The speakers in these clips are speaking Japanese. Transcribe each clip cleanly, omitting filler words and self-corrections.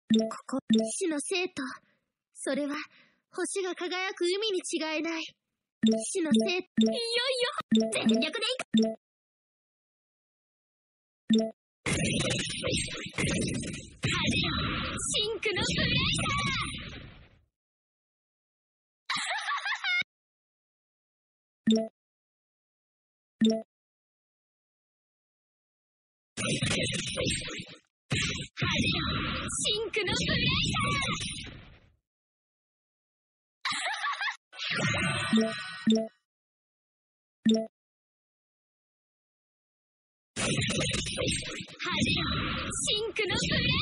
ここ、死の生徒。それは、星が輝く海に違いない。死の生徒。いよいよ、全力でいく。シンクのブレイザー。シンクのブレイザー。シンクのブレイザ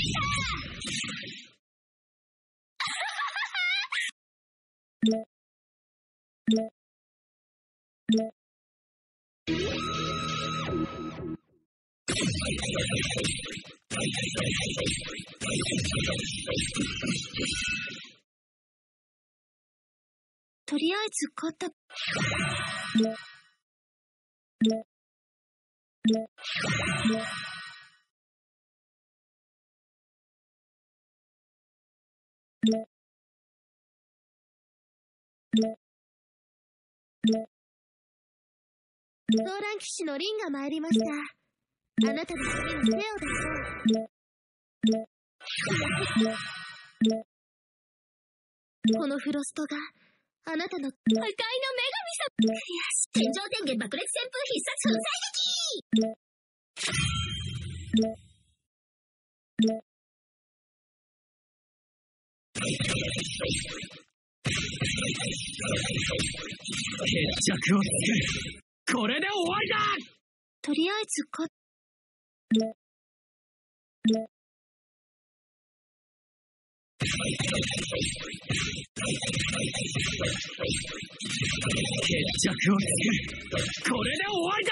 とりあえず勝った。ソーラン騎士のリンが参りました。あなたの次に手を出そう。このフロストがあなたの破壊の女神様。天上天元爆裂旋風必殺粉砕決着をつける。これで終わりだ。 とりあえず決着をつける。これで終わりだ。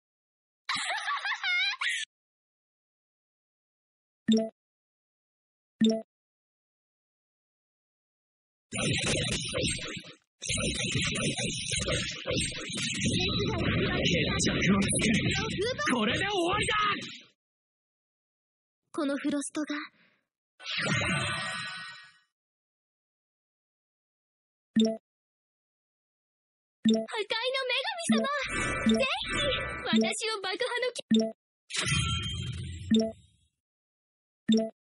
決着をつける。これで終わりだ。 このフロストが破壊の女神様、ぜひ私を爆破の